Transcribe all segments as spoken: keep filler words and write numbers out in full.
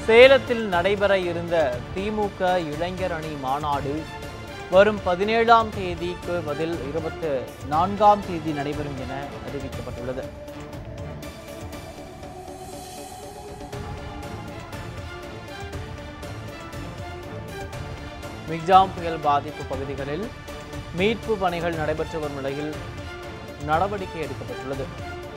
சேலத்தில் நடைபெற இருந்த திமுக இளைஞர் அணி மாநாடு வரும் பதினேழாம் தேதிக்கு பதில் இருபத்தி நான்காம் தேதி நடைபெறும் என அறிவிக்கப்பட்டுள்ளது. மிக்ஜாம் புயல் பாதிப்பு பகுதிகளில் மீட்பு பணிகள் நடைபெற்று வரும் நிலையில் நடவடிக்கை எடுக்கப்பட்டுள்ளது.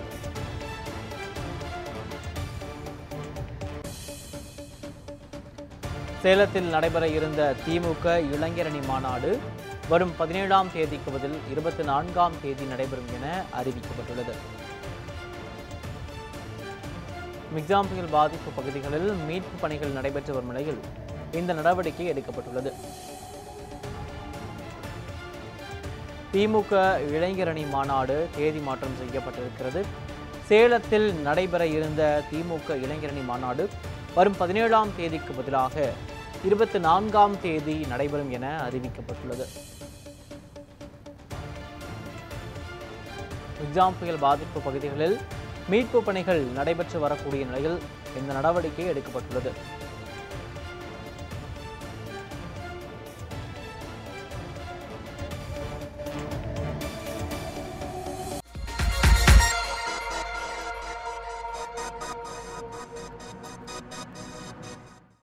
சேலத்தில் நடைபெற இருந்த திமுக இளைஞர் அணி மாநாடு வரும் பதினேழாம் தேதிக்கு பதில் இருபத்தி நான்காம் தேதி நடைபெறும் என அறிவிக்கப்பட்டுள்ளது. மிக்ஜாம் புயல் பாதிப்பு பகுதிகளில் மீட்பு பணிகள் நடைபெற்று வரும் நிலையில் இந்த நடவடிக்கை எடுக்கப்பட்டுள்ளது. திமுக இளைஞர் அணி மாநாடு தேதி மாற்றம் செய்யப்பட்டிருக்கிறது. சேலத்தில் நடைபெற இருந்த திமுக இளைஞர் அணி மாநாடு வரும் பதினேழாம் தேதிக்கு பதிலாக இருபத்தி நான்காம் தேதி நடைபெறும் என அறிவிக்கப்பட்டுள்ளது. மிக்ஜாம் புயல் பாதிப்பு பகுதிகளில் மீட்பு பணிகள் நடைபெற்று வரக்கூடிய நிலையில் இந்த நடவடிக்கை எடுக்கப்பட்டுள்ளது.